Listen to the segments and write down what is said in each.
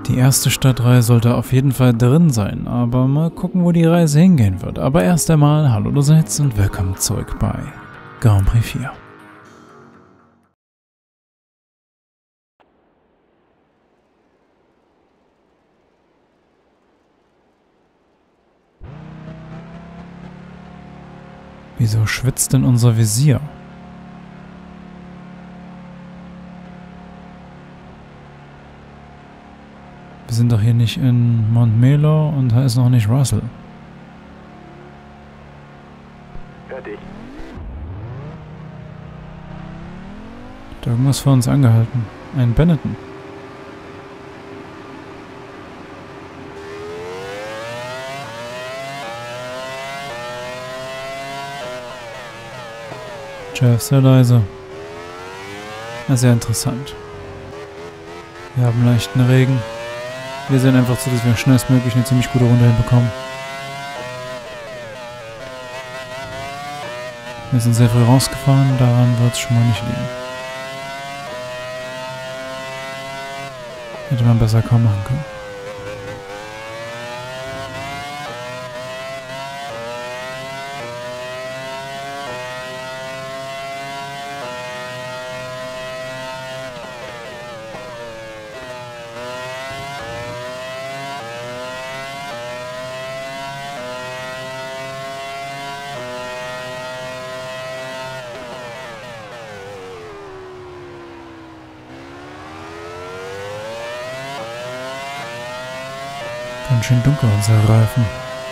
Die erste Stadtreihe sollte auf jeden Fall drin sein, aber mal gucken, wo die Reise hingehen wird. Aber erst einmal, hallo allerseits und willkommen zurück bei Grand Prix 4. Wieso schwitzt denn unser Visier? Wir sind doch hier nicht in Montmelo und da ist noch nicht Russell. Fertig. Hat irgendwas vor uns angehalten? Ein Benetton. Jeff, sehr leise. Na, sehr interessant. Wir haben leichten Regen. Wir sehen einfach zu, dass wir schnellstmöglich eine ziemlich gute Runde hinbekommen. Wir sind sehr früh rausgefahren, daran wird es schon mal nicht liegen. Hätte man besser kaum machen können. Ganz schön dunkel, unsere Reifen.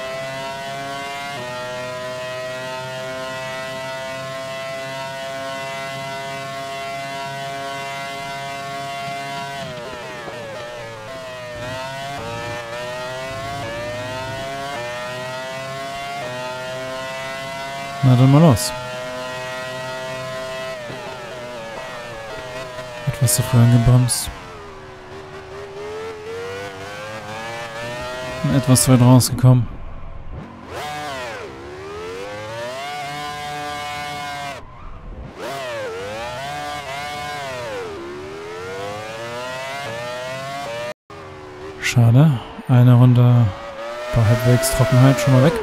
Na dann mal los. Etwas zu früh angebremst. Etwas zu weit rausgekommen. Schade. Eine Runde bei halbwegs Trockenheit schon mal weg.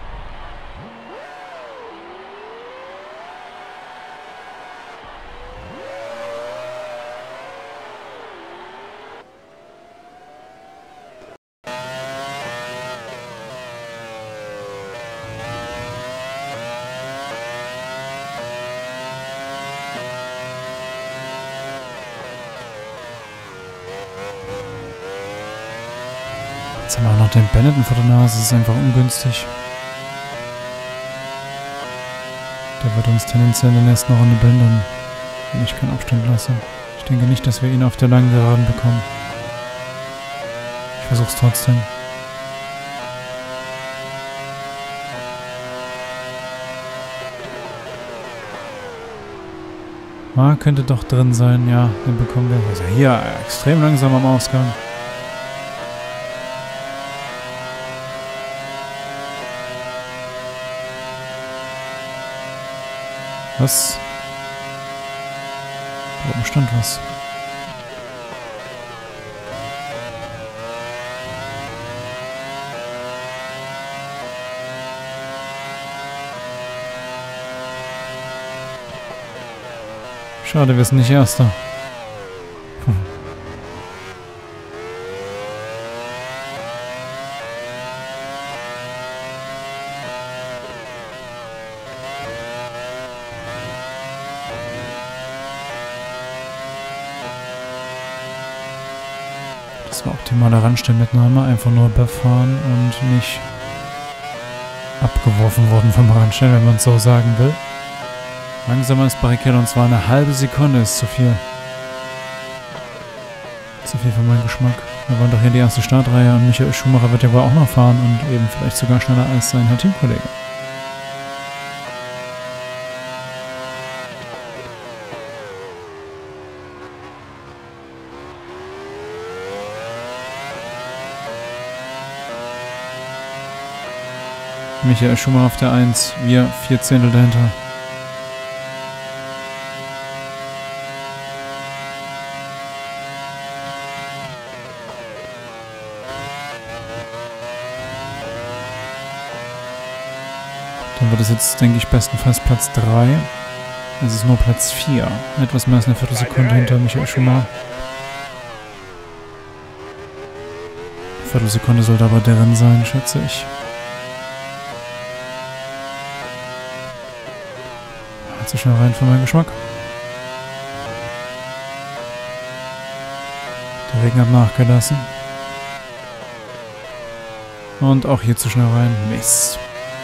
Jetzt haben wir auch noch den Benetton vor der Nase, das ist einfach ungünstig. Der wird uns tendenziell in der nächsten Runde behindern, wenn ich keinen Abstand lasse. Ich denke nicht, dass wir ihn auf der langen Geraden bekommen. Ich versuch's trotzdem. Könnte doch drin sein, ja, den bekommen wir. Also hier, extrem langsam am Ausgang. Was? Da oben stand was. Schade, wir sind nicht Erster. Das war optimaler Randstellmitnahme, einfach nur befahren und nicht abgeworfen worden vom Randstellen, wenn man es so sagen will. Langsamer ist Barrichello und zwar eine halbe Sekunde ist zu viel. Zu viel für meinen Geschmack. Wir wollen doch hier die erste Startreihe und Michael Schumacher wird ja wohl auch noch fahren und eben vielleicht sogar schneller als sein Herr Teamkollege. Michael Schumacher auf der 1, wir 4 Zehntel dahinter. Dann wird es jetzt, denke ich, bestenfalls Platz 3. Es ist nur Platz 4. Etwas mehr als eine Viertelsekunde hinter Michael Schumacher. Eine Viertelsekunde sollte aber drin sein, schätze ich. Zu schnell rein für meinen Geschmack. Der Regen hat nachgelassen. Und auch hier zu schnell rein. Mist.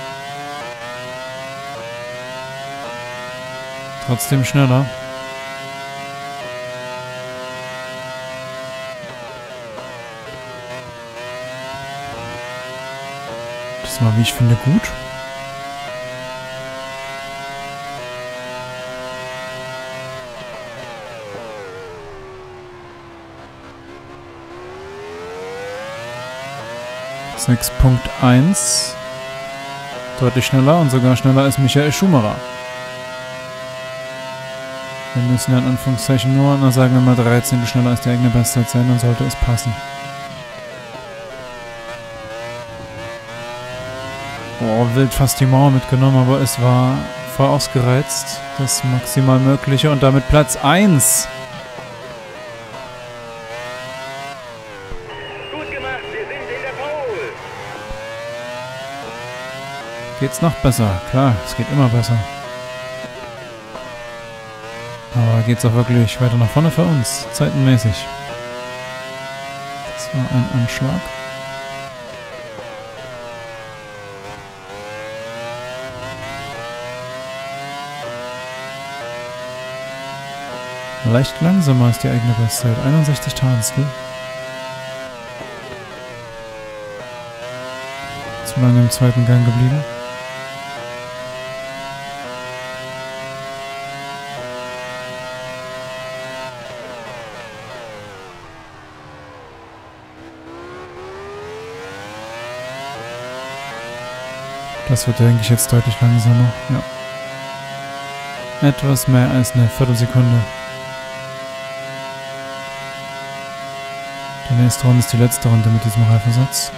Trotzdem schneller. Das war, wie ich finde, gut. Punkt 1. Deutlich schneller und sogar schneller als Michael Schumacher. Wir müssen ja in Anführungszeichen nur, na sagen wir mal 13 schneller als die eigene Bestzeit sein, dann sollte es passen. Oh, wild fast die Mauer mitgenommen, aber es war voll ausgereizt. Das maximal Mögliche und damit Platz 1. Geht's noch besser? Klar, es geht immer besser. Aber geht's auch wirklich weiter nach vorne für uns, zeitenmäßig. Das war ein Anschlag. Leicht langsamer als die eigene Bestzeit, 61 Tausendstel. Zu lange im zweiten Gang geblieben. Das wird, denke ich, jetzt deutlich langsamer. Ja. Etwas mehr als eine Viertelsekunde. Die nächste Runde ist die letzte Runde mit diesem Reifensatz.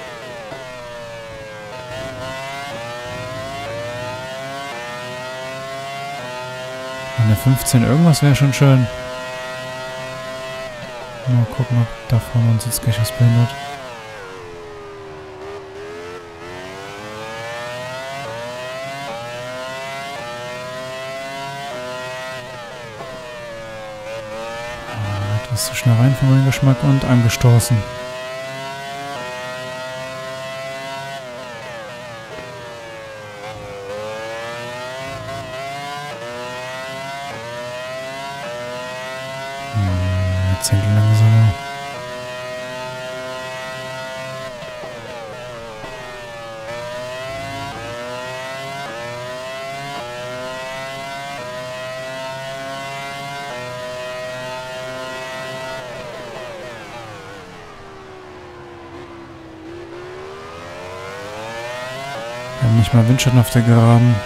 Eine 15 irgendwas wäre schon schön. Mal gucken, ob da vorne uns jetzt gleich was behindert. Etwas zu schnell rein für meinen Geschmack und angestoßen. Jetzt sind wir langsamer. Wir haben nicht mal Windschatten auf der Geraden.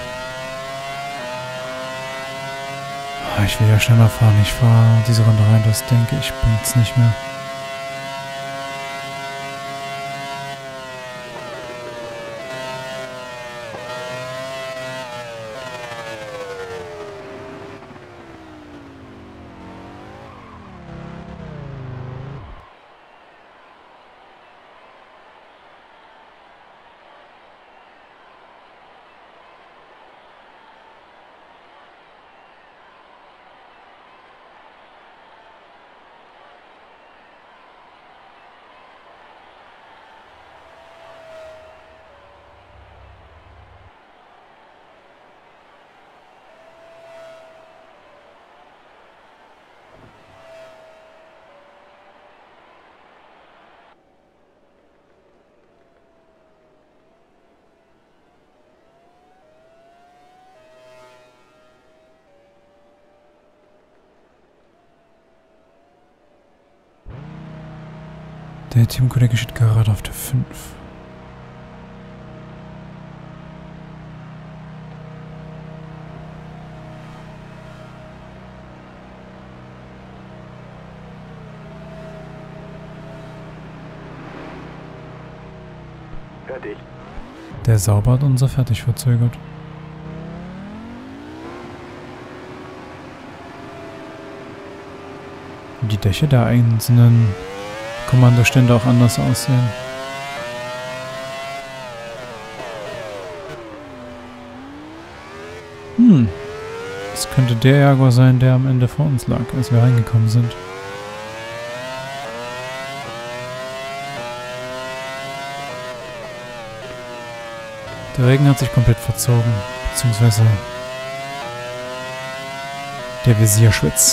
Ich will ja schneller fahren. Ich fahre diese Runde rein, das denke ich, bringt's nicht mehr. Der Teamkollege steht gerade auf der 5. Fertig. Der Sauber hat unser fertig verzögert. Die Dächer der einzelnen Kommandostände auch anders aussehen. Das könnte der Jaguar sein, der am Ende vor uns lag, als wir reingekommen sind. Der Regen hat sich komplett verzogen, beziehungsweise der Visierschwitz.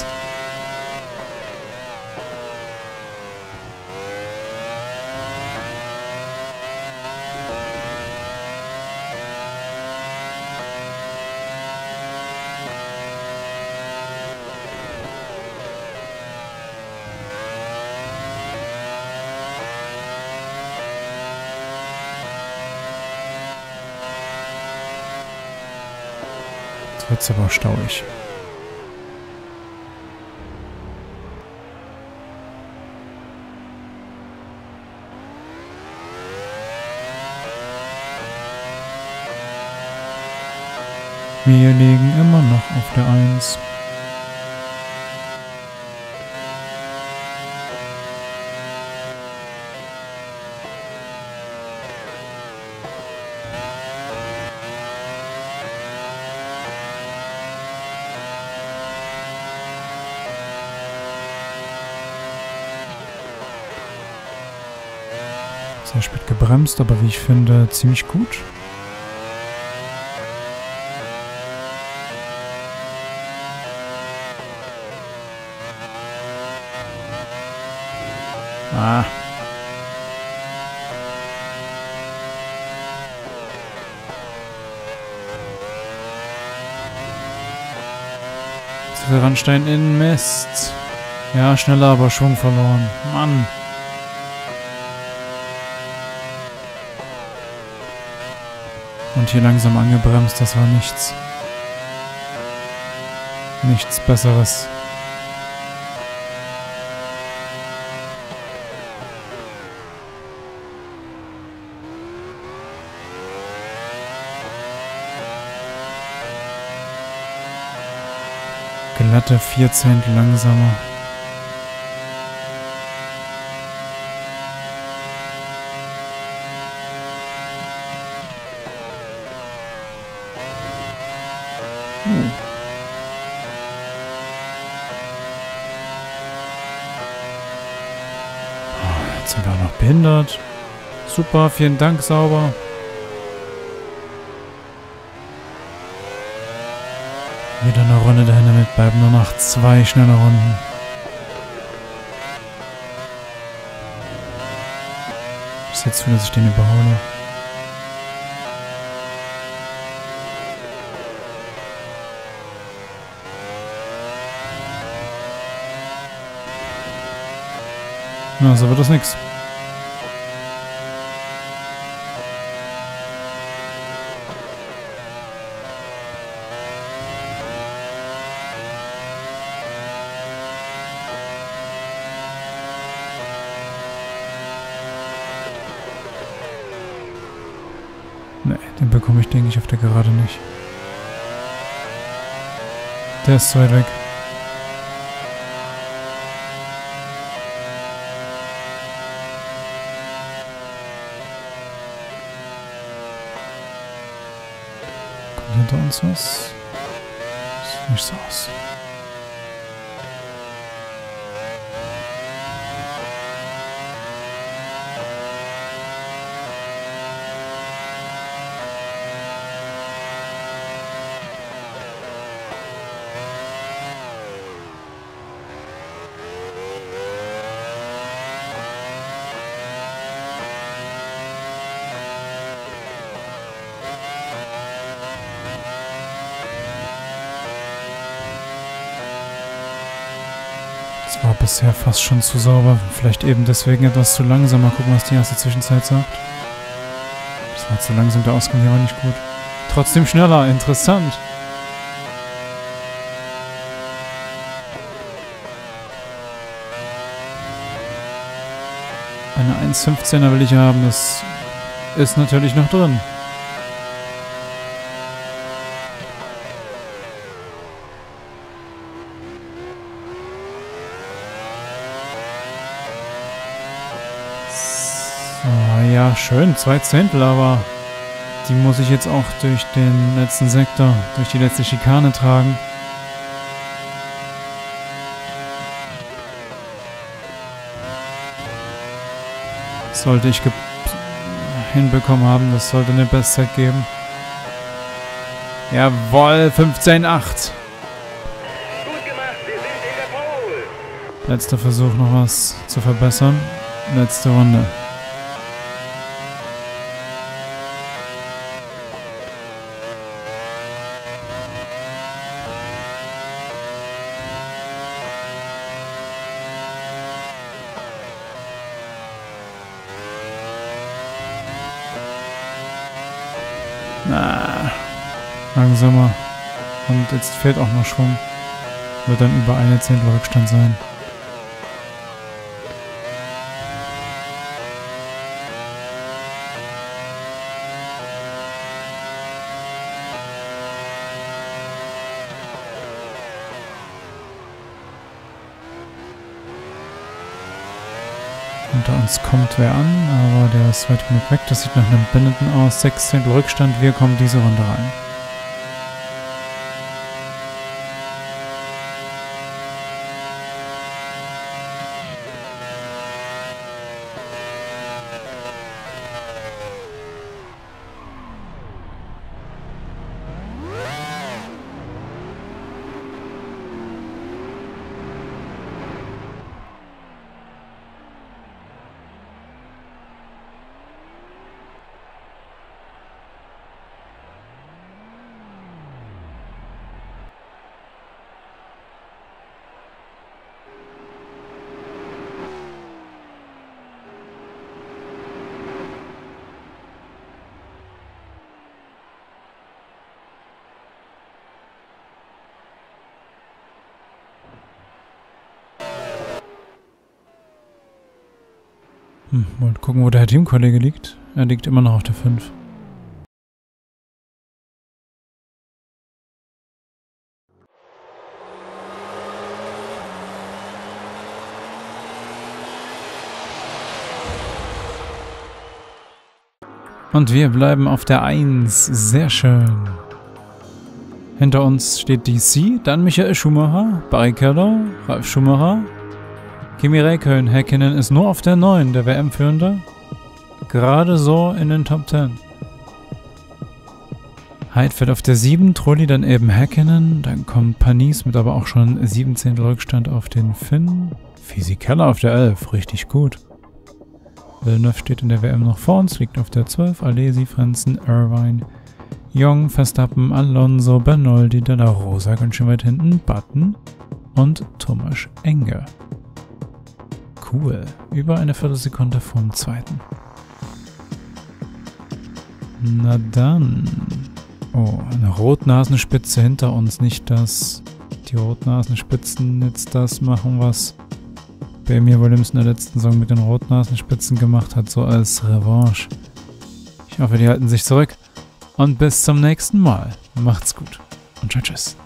Jetzt wird's aber stauig. Wir liegen immer noch auf der 1. Sehr spät gebremst, aber wie ich finde, ziemlich gut. Zu viel Randstein in Mist. Ja, schneller, aber Schwung verloren. Mann. Und hier langsam angebremst, das war nichts. Nichts Besseres. Glatte 4 Zehntel langsamer. Jetzt sind wir auch noch behindert. Super, vielen Dank, Sauber. Wieder eine Runde dahin, damit bleiben nur noch 2 schnelle Runden. Bis jetzt zu, dass ich den überhole. Na, so wird das nix. Ne, den bekomme ich, denke ich, auf der Gerade nicht. Der ist zu weit weg. Kommt hinter uns was? Sieht nicht so aus. Das war bisher fast schon zu sauber. Vielleicht eben deswegen etwas zu langsam. Mal gucken, was die erste Zwischenzeit sagt. Das war zu langsam, der Ausgang hier war nicht gut. Trotzdem schneller, interessant. Eine 1,15er will ich haben, das ist natürlich noch drin. Oh ja, schön, 2 Zehntel, aber die muss ich jetzt auch durch den letzten Sektor, durch die letzte Schikane tragen. Sollte ich hinbekommen haben, das sollte eine Bestzeit geben. Jawohl, 15,8. Gut gemacht, wir sind in der Pole. Letzter Versuch, noch was zu verbessern. Letzte Runde. Langsamer. Und jetzt fehlt auch noch Schwung. Wird dann über 1 Zehntel Rückstand sein. Hinter uns kommt wer an, aber der ist weit genug weg. Das sieht nach einem Benetton aus. 6 Zehntel Rückstand. Wir kommen diese Runde rein. Mal gucken, wo der Teamkollege liegt. Er liegt immer noch auf der 5. Und wir bleiben auf der 1. Sehr schön. Hinter uns steht DC, dann Michael Schumacher, Barrichello, Ralf Schumacher, Kimi Räikkönen. Häkkinen ist nur auf der 9, der WM-Führende. Gerade so in den Top 10. Heidfeld auf der 7, Trulli dann eben Häkkinen. Dann kommt Panis mit aber auch schon 7 Zehntel Rückstand auf den Finn. Fisichella auf der 11, richtig gut. Villeneuve steht in der WM noch vor uns, liegt auf der 12. Alesi, Frenzen, Irvine, Young, Verstappen, Alonso, Bernoldi, Della Rosa, ganz schön weit hinten, Button und Thomas Enge. Cool. Über eine Viertelsekunde vom zweiten. Na dann. Oh, eine Rotnasenspitze hinter uns. Nicht, dass die Rotnasenspitzen jetzt das machen, was Jamie Williams in der letzten Saison mit den Rotnasenspitzen gemacht hat, so als Revanche. Ich hoffe, die halten sich zurück. Und bis zum nächsten Mal. Macht's gut. Und tschüss.